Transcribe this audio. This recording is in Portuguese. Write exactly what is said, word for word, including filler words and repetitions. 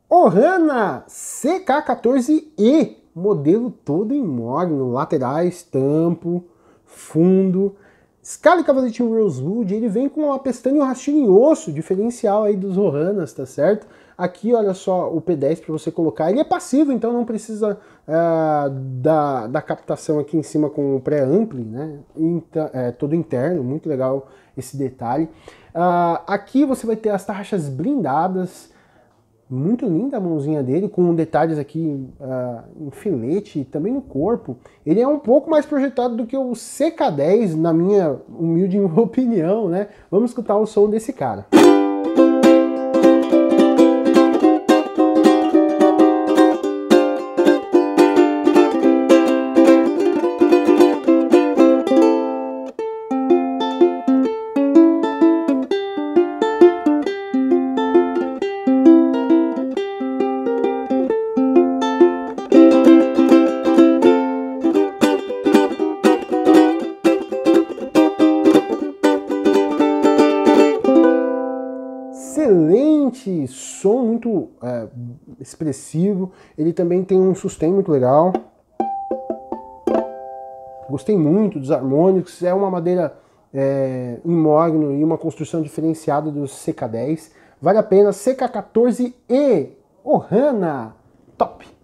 Ohana C K quatorze E, modelo todo em mogno, laterais, tampo, fundo. Escala e cavaletinho Rosewood, ele vem com uma pestana e um rastilho em osso, diferencial aí dos Ohanas, tá certo? Aqui, olha só, o P dez para você colocar, ele é passivo, então não precisa uh, da, da captação aqui em cima com o pré-ampli, né? Inter, é, todo interno, muito legal esse detalhe. Uh, aqui você vai ter as tarraxas blindadas, muito linda a mãozinha dele, com detalhes aqui uh, em filete e também no corpo. Ele é um pouco mais projetado do que o C K dez, na minha humilde opinião, né? Vamos escutar o som desse cara. Excelente som, muito é, expressivo. Ele também tem um sustain muito legal. Gostei muito dos harmônicos. É uma madeira é, em mogno e uma construção diferenciada do C K dez. Vale a pena. C K quatorze E Ohana, top!